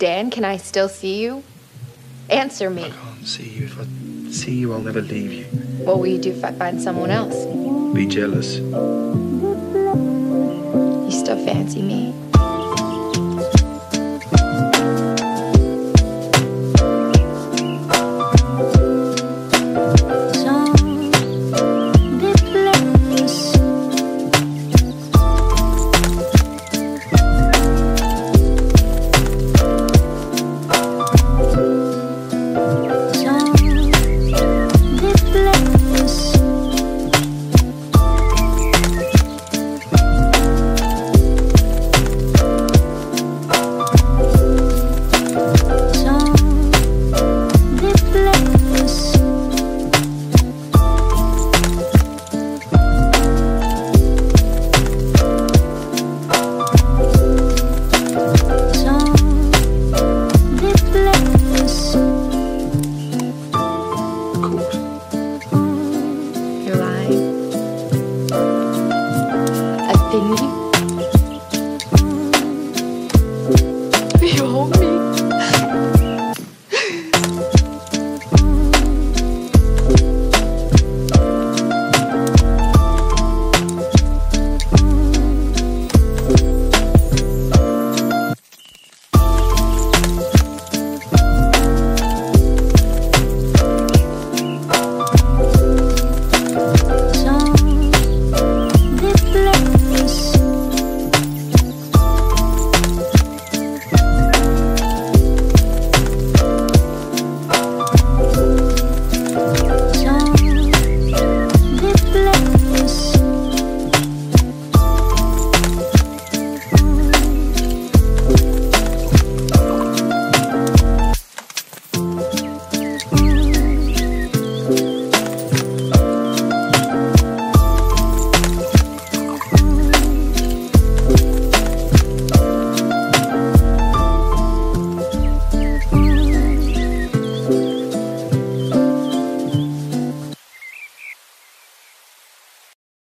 Dan, can I still see you? Answer me. I can't see you. If I see you, I'll never leave you. What will you do if I find someone else? Be jealous. You still fancy me? You hold me.